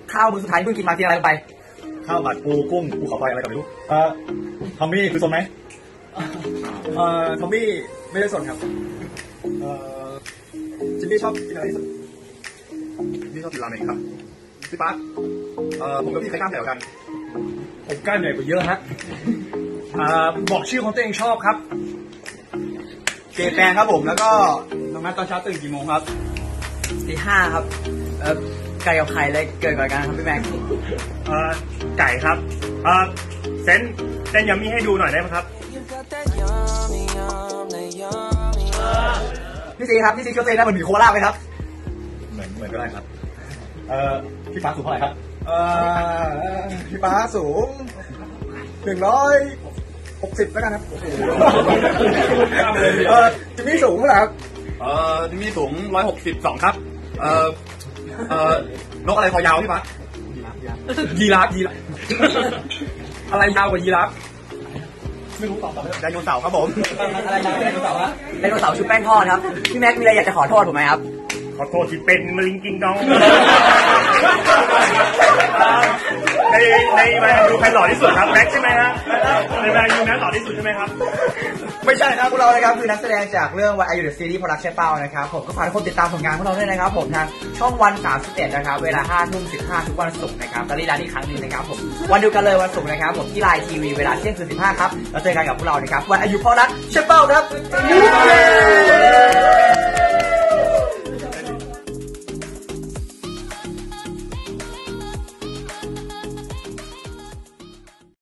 ข้าวมื้อสุดท้ายเพิ่งกินมากินอะไรลงไปข้าวผัดปูกุ้งภูเขาไฟอะไรก็ไม่รู้ทอมมี่คือสนไหมทอมมี่ไม่ได้สนครับจิมมี่ชอบกินอะไรที่สุดพี่ชอบกินราเมงครับพี่ป๊าผมกับพี่ใครกล้ามใหญ่กว่ากันผมกล้ามใหญ่กว่าเยอะฮะบอกชื่อของตัวเองชอบครับเจแปนครับผมแล้วก็ทำงานตอนเช้าตื่นกี่โมงครับ 5ครับไก่กับไข่เลยเกิดก่อนกันครับพี่แม็กไก่ครับเส้นยำมี่ให้ดูหน่อยได้ไหมครับพี่ซีครับพี่ซีคิดว่าตัวเองได้เหมือนหมีโคอาล่าไหมครับเหมือนก็ได้ครับพี่ฟ้าสูงเท่าไหร่ครับพี่ฟ้าสูง160แล้วกันครับจิมมี่สูงเท่าไหร่ครับจิมมี่สูง162ครับนกอะไรคอยาวพี่ฟ้ายีราฟอะไรยาวกว่ายีราฟไม่รู้ตอบไดโนเสาร์ครับผมอะไรนะไดโนเสาร์ไดโนเสาร์ชุบแป้งทอดครับพี่แม็กมีอะไรอยากจะขอโทษผมไหมครับขอโทษที่เป็นมะลิงกิงดองในมาดูใครหล่อที่สุดครับแม็กใช่ไหมฮะในมาดูนั้นหล่อที่สุดใช่ไหมครับไม่ใช่ครับพวกเรานะครับคือนักแสดงจากเรื่อง What Are You The Series Production เป้านะครับผมก็ฝากทุกคนติดตามผลงานพวกเราด้วยนะครับผมทางช่องวัน31นะครับเวลา 5:15 ทุกวันศุกร์นะครับแล้วรีลันอีกครั้งนึงนะครับผมวันเดียวกันเลยวันศุกร์นะครับผมที่ไลน์ทีวีเวลาเที่ยงคืน 15ครับแล้วเจอกันกับพวกเรานะครับ What Are You Production เป้าครับ